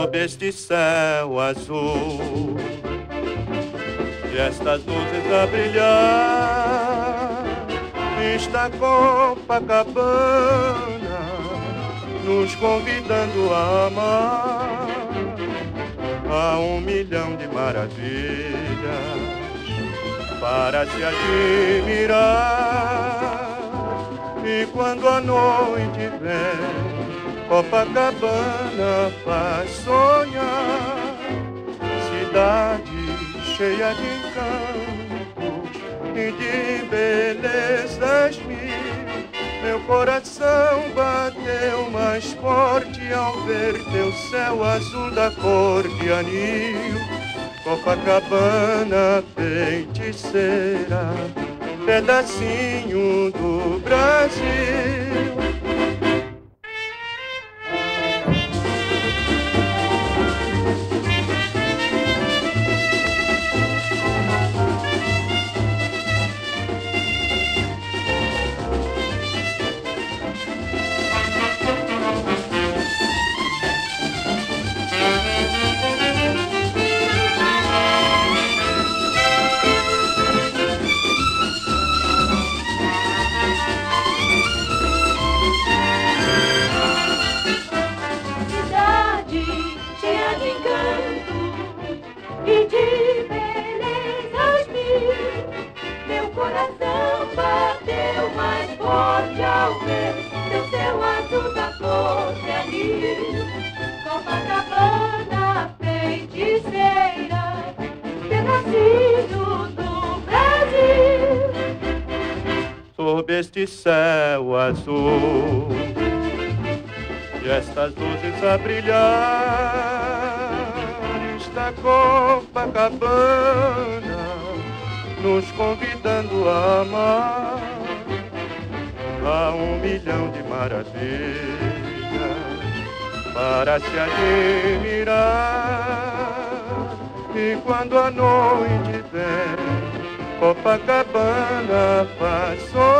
sob este céu azul, e estas luzes a brilhar, está Copacabana nos convidando a amar a 1.000.000 de maravilhas para se admirar. E quando a noite vem, Copacabana faz sonhar, cidade cheia de encantos e de belezas mil. Meu coração bateu mais forte ao ver teu céu azul da cor de anil. Copacabana, feiticeira, pedacinho do Brasil. E de belezas mil, meu coração bateu mais forte ao ver teu céu azul da cor de anil. Copacabana, feiticeira, pedacinho do Brasil. Sob este céu azul, e estas luzes a brilhar, está Copacabana nos convidando a amar a 1.000.000 de maravilhas para se admirar. E quando a noite vem, Copacabana faz sonhar